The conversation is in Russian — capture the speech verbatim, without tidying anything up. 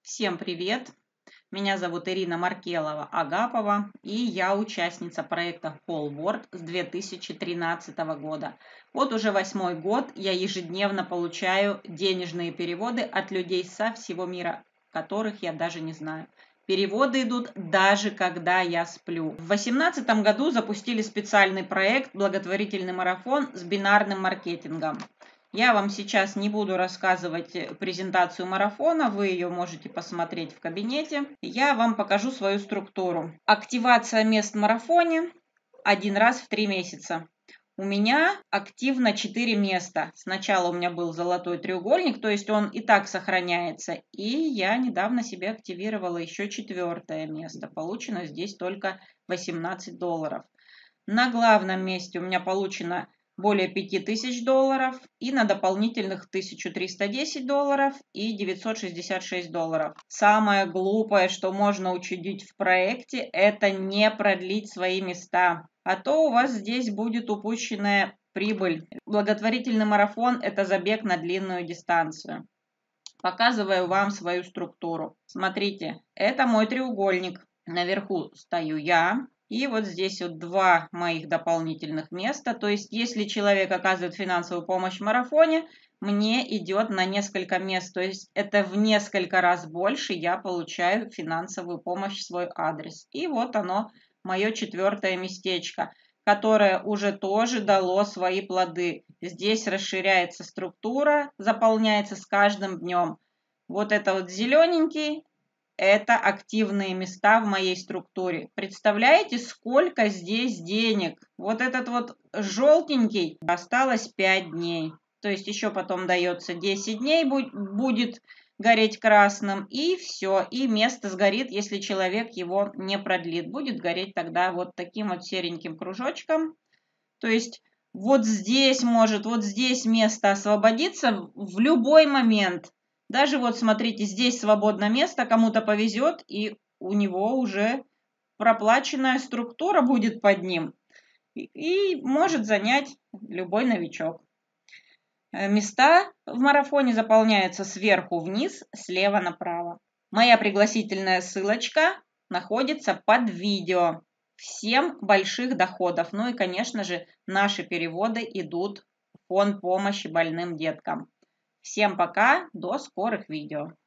Всем привет! Меня зовут Ирина Маркелова-Агапова, и я участница проекта Whole с две тысячи тринадцатого года. Вот уже восьмой год я ежедневно получаю денежные переводы от людей со всего мира, которых я даже не знаю. Переводы идут даже когда я сплю. В две тысячи восемнадцатом году запустили специальный проект «Благотворительный марафон» с бинарным маркетингом. Я вам сейчас не буду рассказывать презентацию марафона, вы ее можете посмотреть в кабинете. Я вам покажу свою структуру. Активация мест в марафоне один раз в три месяца. У меня активно четыре места. Сначала у меня был золотой треугольник, то есть он и так сохраняется. И я недавно себе активировала еще четвертое место. Получено здесь только восемнадцать долларов. На главном месте у меня получено более пяти тысяч долларов, и на дополнительных тысяча триста десять долларов и девятьсот шестьдесят шесть долларов. Самое глупое, что можно учудить в проекте, это не продлить свои места, а то у вас здесь будет упущенная прибыль. Благотворительный марафон – это забег на длинную дистанцию. Показываю вам свою структуру. Смотрите, это мой треугольник. Наверху стою я. И вот здесь вот два моих дополнительных места. То есть, если человек оказывает финансовую помощь в марафоне, мне идет на несколько мест. То есть, это в несколько раз больше я получаю финансовую помощь в свой адрес. И вот оно, мое четвертое местечко, которое уже тоже дало свои плоды. Здесь расширяется структура, заполняется с каждым днем. Вот это вот зелененький. Это активные места в моей структуре. Представляете, сколько здесь денег? Вот этот вот желтенький осталось пять дней. То есть еще потом дается десять дней, будет гореть красным. И все. И место сгорит, если человек его не продлит. Будет гореть тогда вот таким вот сереньким кружочком. То есть вот здесь может, вот здесь место освободиться в любой момент. Даже вот смотрите, здесь свободное место, кому-то повезет, и у него уже проплаченная структура будет под ним. И, и может занять любой новичок. Места в марафоне заполняются сверху вниз, слева направо. Моя пригласительная ссылочка находится под видео. Всем больших доходов. Ну и, конечно же, наши переводы идут в фонд помощи больным деткам. Всем пока, до скорых видео.